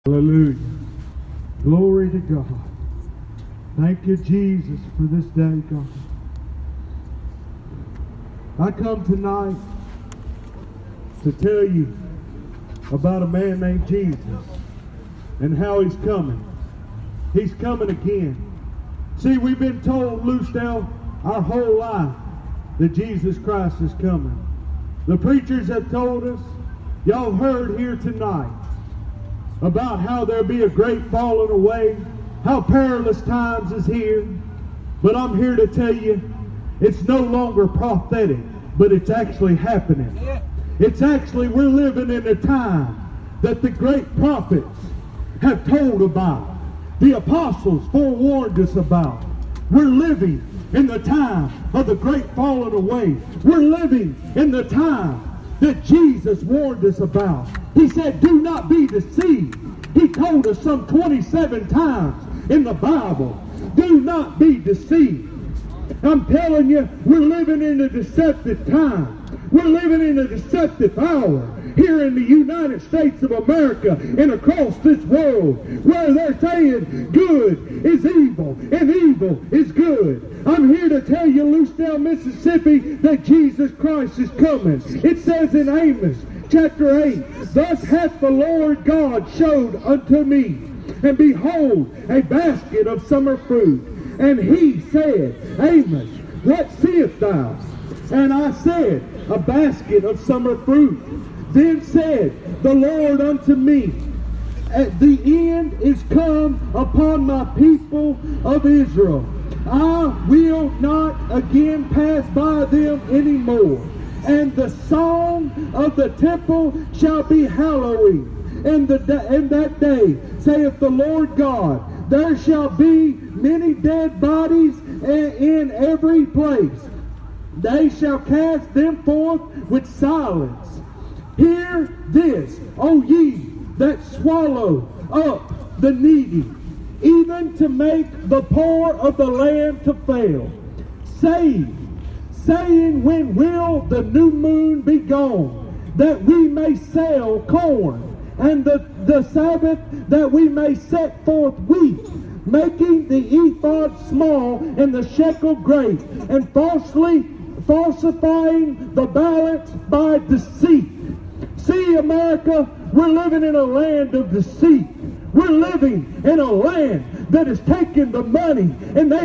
Hallelujah. Glory to God. Thank you, Jesus, for this day, God. I come tonight to tell you about a man named Jesus and how he's coming. He's coming again. See, we've been told, Lucedale, our whole life that Jesus Christ is coming. The preachers have told us, y'all heard here tonight, about how there'll be a great falling away, how perilous times is here. But I'm here to tell you, it's no longer prophetic, but it's actually happening. It's actually, we're living in a time that the great prophets have told about. The apostles forewarned us about. We're living in the time of the great falling away. We're living in the time that Jesus warned us about. He said, do not be deceived. He told us some 27 times in the Bible, do not be deceived. I'm telling you, we're living in a deceptive time. We're living in a deceptive hour here in the United States of America and across this world, where they're saying good is evil and evil is good. I'm here to tell you, Lucedale, Mississippi, that Jesus Christ is coming. It says in Amos chapter 8, thus hath the Lord God showed unto me, and behold, a basket of summer fruit. And he said, Amos, what seest thou? And I said, a basket of summer fruit. Then said the Lord unto me, the end is come upon my people of Israel. I will not again pass by them any more. And the song of the temple shall be hallowing. And that day, saith the Lord God, there shall be many dead bodies in every place. They shall cast them forth with silence. Hear this, O ye that swallow up the needy, even to make the poor of the land to fail. Saying, when will the new moon be gone, that we may sell corn, and the Sabbath that we may set forth wheat, making the ephod small and the shekel great, and falsifying the balance by deceit. See, America, we're living in a land of deceit. We're living in a land that has taken the money and they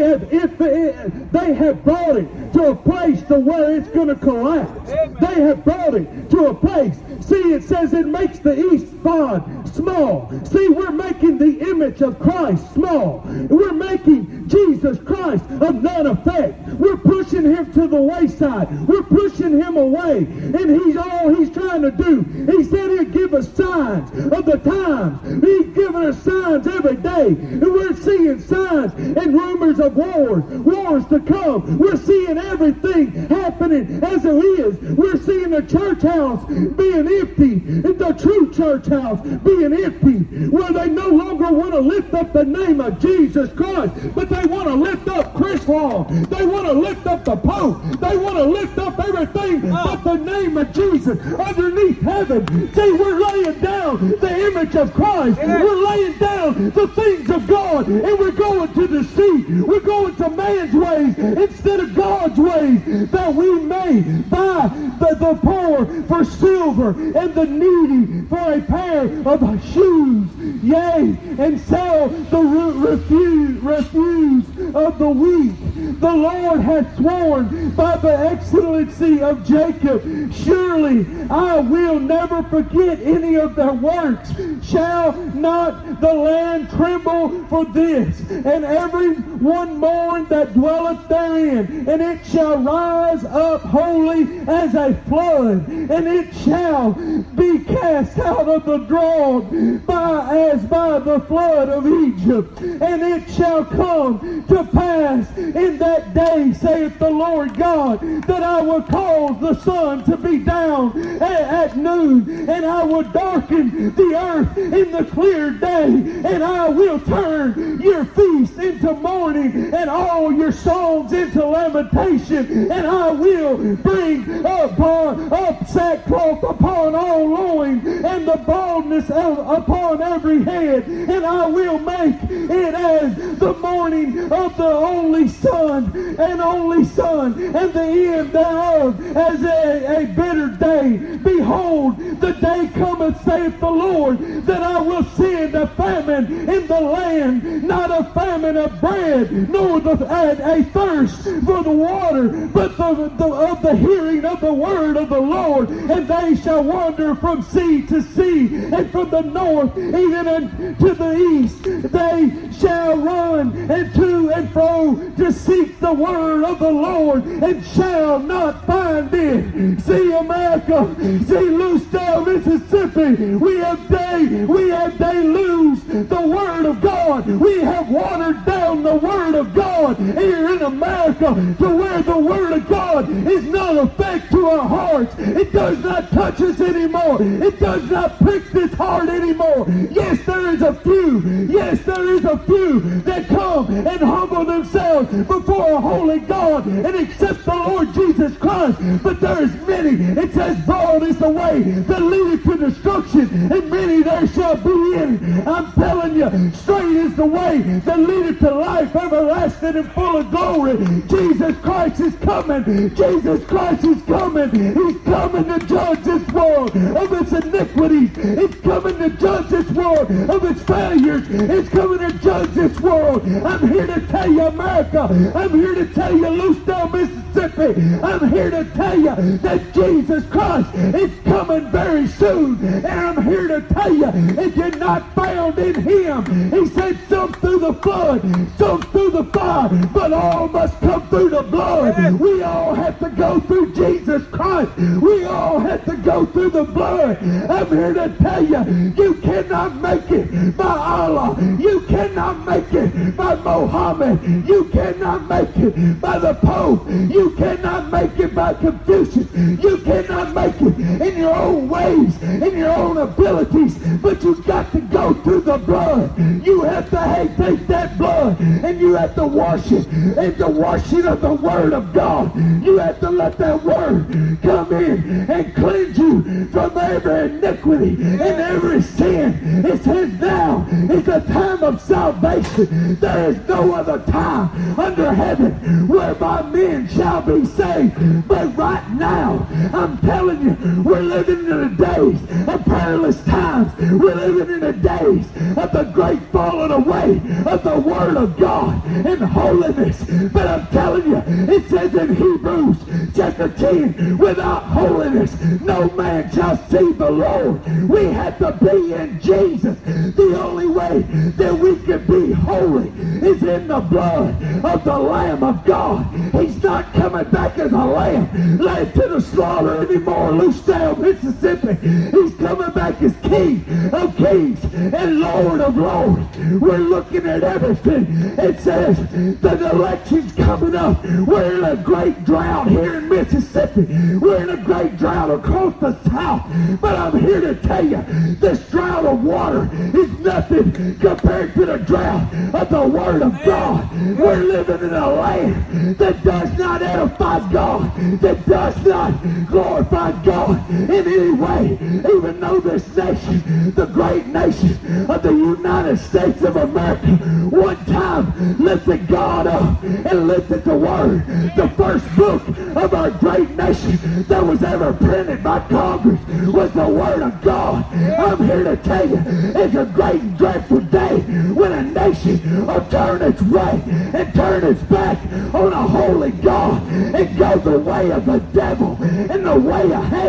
have brought it to a place to where it's going to collapse. Amen. They have brought it to a place. See, it says it makes the ephod small. See, we're making the image of Christ small. We're making Jesus Christ of none effect. We're pushing him to the wayside. We're pushing him away. And all he's trying to do, he said he'd give us signs of the times. He's giving us signs every day. And we're seeing signs and rumors of wars to come. We're seeing everything happening as it is. We're seeing the church house being empty, and the true church house being empty, where they no longer want to lift up the name of Jesus Christ, but they want to lift up Chris Long. They want to lift up the Pope. They want to lift up everything but the name of Jesus underneath heaven. See, we're laying down the image of Christ. We're laying down the things of God, and we're going to deceit. We're going to man's ways instead of God's ways, that we may buy the poor for silver and the needy for a pair of shoes, yea, and sell the refuse of the weak. The Lord hath sworn by the excellency of Jacob, surely I will never forget any of their works. Shall not the land tremble for this, and every one mourn that dwelleth therein? And it shall rise up wholly as a flood, and it shall be cast out of the draught as by the flood of Egypt. And it shall come to pass in that day, saith the Lord God, that I will cause the sun to be down at noon, and I will darken the earth in the clear day, and I will turn your feast into mourning, and all your songs into lamentation, and I will bring up sackcloth upon all loins, and the baldness upon every head, and I will make it as the morning of the only son, and the end thereof as a bitter day. Behold, the day cometh, saith the Lord, that I will send a famine in the land, not a famine of bread, nor a thirst for the water, but of the hearing of the word of the Lord. And they shall wander from sea to sea, and from the north even unto the east. They shall run and to and fro to seek the word of the Lord, and shall not find it. See, America, see, Lucedale, Mississippi, we have lose the word of God. We have watered down the word of God here in America, to where the word of God is not effect to our hearts. It does not touch us anymore. It does not prick this heart anymore. Yes, there is a few. Yes, there is a few that come and humble themselves before a holy God and accept the Lord Jesus Christ. But there is many. It says, broad is the way that leadeth to destruction, and many there shall be in it. I'm telling you, straight is the way that leadeth to life everlasting and full of glory. Jesus Christ is coming. Jesus Christ is coming. He's coming to judge this world of its iniquities. He's coming to judge this world of its failures. He's coming to judge this world. I'm here to tell you, America. I'm here to tell you, Lucedale, Mississippi. I'm here to tell you that Jesus Christ is coming very soon. And I'm here to tell you, if you're not found in him, he said, some through the flood, some through the fire, but all must come through the blood. We all have to go through Jesus Christ. We all have to go through the blood. I'm here to tell you, you cannot make it by Allah. You cannot make it by Muhammad. You cannot make it by the Pope. You cannot make it by Confucius. You cannot make it in your own ways, in your own abilities, but you've got to go through the blood. You have to take that blood and you have to wash it in the washing of the word of God. You have to let that word come in and cleanse you from every iniquity and every sin. It says now is the time of salvation. There is no other time under heaven whereby men shall be saved. But right now, I'm telling you, we're living in the days of perilous times. We're living in the days of the great falling away of the word of God and holiness. But I'm telling you, it says in Hebrews chapter 10, without holiness no man shall see the Lord. We have to be in Jesus. The only way that we can be holy is in the blood of the Lamb of God. He's not coming back as a lamb led to the slaughter anymore. Lucedale, Mississippi. He's coming back as King of Kings and Lord of Lords. We're looking at everything. It says that the election's coming up. We're in a great drought here in Mississippi. We're in a great drought across the South. But I'm here to tell you, this drought of water is nothing compared to the drought of the Word of God. We're living in a land that does not edify God, that does not glorify God in any way. Even though this nation, the great nation of the United States of America, one time lifted God up and lifted the Word. The first book of our great nation that was ever printed by Congress was the Word of God. I'm here to tell you, it's a great and dreadful day when a nation will turn its way and turn its back on a holy God and go the way of the devil and the way of hell.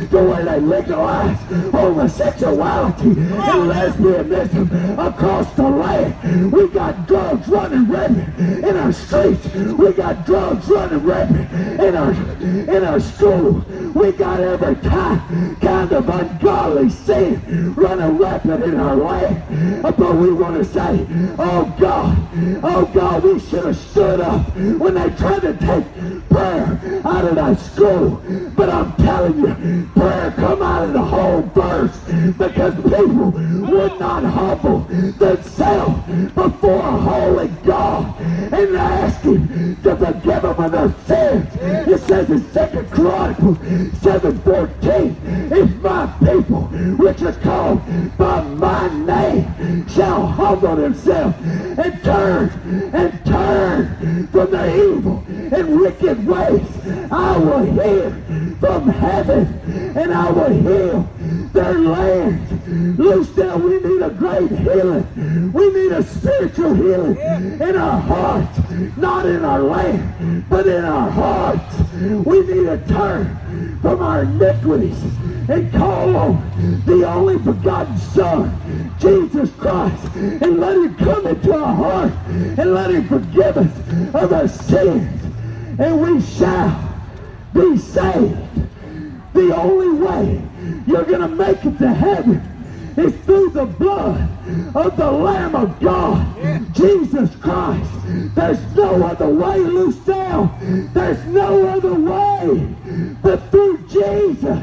to where they legalize homosexuality and lesbianism across the land. We got drugs running rampant in our streets. We got drugs running rampant in our school. We got every kind of ungodly sin running rampant in our land. But we want to say, oh God, we should have stood up when they tried to take prayer out of that school. But I'm telling you, prayer come out of the home first, because people would not humble themselves before a holy God and ask Him to forgive them of their sins. It says in 2 Chronicles 7:14, if my people, which is called by my name, shall humble themselves and turn from their evil and wicked ways, I will hear from heaven and I will heal their land. Lucedale, we need a great healing. We need a spiritual healing in our hearts, not in our land, but in our hearts. We need to turn from our iniquities and call on the only begotten Son, Jesus Christ, and let Him come into our heart and let Him forgive us of our sins, and we shall be saved. The only way you're going to make it to heaven is through the blood of the Lamb of God, Jesus Christ. There's no other way, Lucedale. There's no other way but through Jesus.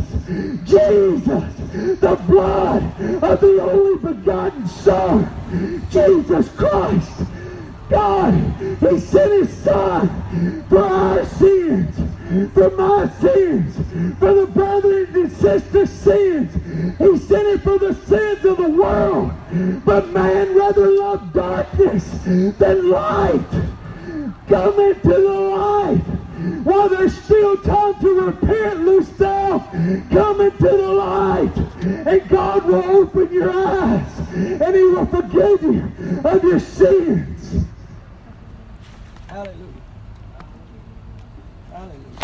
The blood of the only begotten Son, Jesus Christ. God, He sent His Son for our sins, for my sins, for the brothers and sisters' sins. He sent it for the sins of the world. But man rather loved darkness than light. Come into the light while there's still time to repent, Lucedale. Come into the light, and God will open your eyes, and He will forgive you of your sins. Hallelujah. Hallelujah.